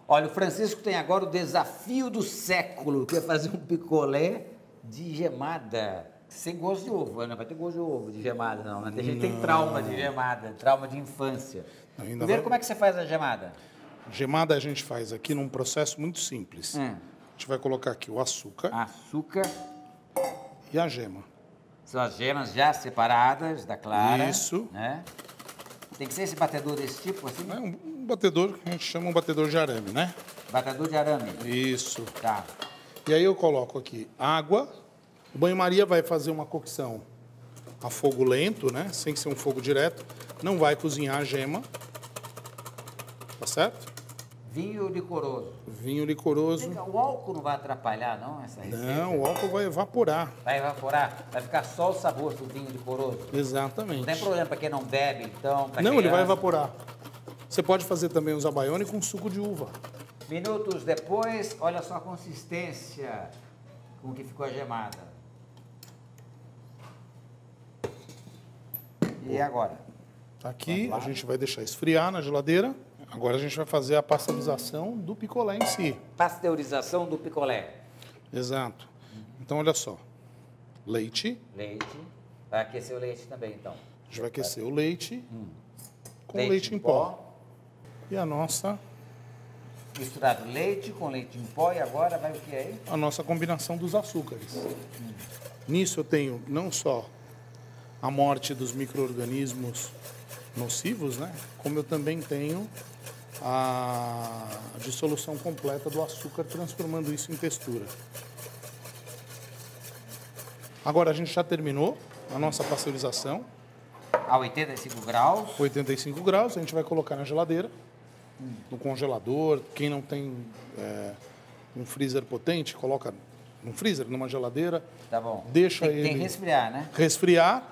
Olha, o Francisco tem agora o desafio do século, que é fazer um picolé de gemada. Sem gosto de ovo, não vai ter gosto de ovo, de gemada, não. Tem gente que tem trauma de gemada, trauma de infância. Primeiro, como é que você faz a gemada? Gemada a gente faz aqui num processo muito simples. A gente vai colocar aqui o açúcar. Açúcar. E a gema. São as gemas já separadas da clara. Isso. Né? Tem que ser esse batedor desse tipo, assim? É um batedor que a gente chama um batedor de arame, né? Batedor de arame. Isso. Tá. E aí eu coloco aqui água. O banho-maria vai fazer uma cocção a fogo lento, né? Sem ser um fogo direto. Não vai cozinhar a gema. Tá certo? Vinho licoroso. Vinho licoroso. O álcool não vai atrapalhar, não, essa receita? Não, o álcool vai evaporar. Vai evaporar? Vai ficar só o sabor do vinho licoroso? Exatamente. Não tem problema para quem não bebe, então? Não, criança. Ele vai evaporar. Você pode fazer também o zabaione com suco de uva. Minutos depois, olha só a consistência com que ficou a gemada. E agora? Aqui a gente vai deixar esfriar na geladeira. Agora a gente vai fazer a pasteurização do picolé em si. Pasteurização do picolé. Exato. Então, olha só. Leite. Leite. Vai aquecer o leite também, então. A gente vai aquecer o leite com leite leite em pó. E a nossa... Misturado leite com leite em pó e agora vai o que aí? A nossa combinação dos açúcares. Nisso eu tenho não só a morte dos micro-organismos nocivos, né? Como eu também tenho a dissolução completa do açúcar, transformando isso em textura. Agora a gente já terminou a nossa pasteurização. A 85 graus. 85 graus, a gente vai colocar na geladeira, no congelador. Quem não tem um freezer potente, coloca num freezer, numa geladeira. Tá bom. Deixa ele... Tem que resfriar, né? Resfriar.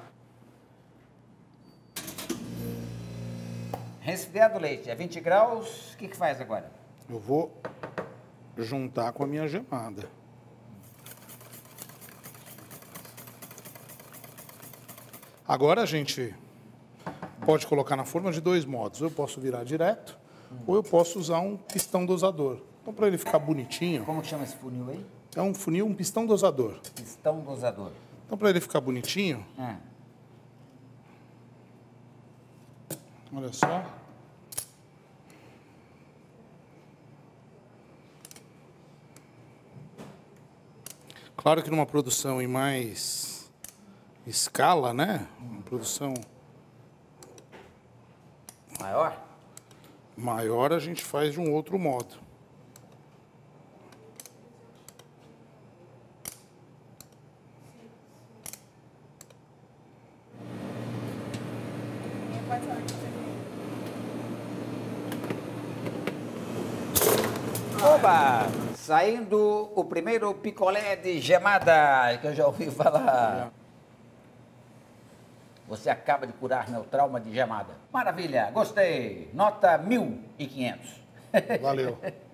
Resfriado o leite, é 20 graus, o que faz agora? Eu vou juntar com a minha gemada. Agora a gente pode colocar na forma de dois modos. Eu posso virar direto ou eu posso usar um pistão dosador. Então, para ele ficar bonitinho... Como que chama esse funil aí? É um funil, um pistão dosador. Pistão dosador. Então, para ele ficar bonitinho... Olha só. Claro que numa produção em mais escala, né? Uma produção maior? Maior a gente faz de um outro modo. Oba! Saindo o primeiro picolé de gemada, que eu já ouvi falar. Você acaba de curar meu trauma de gemada. Maravilha, gostei. Nota 1.500. Valeu.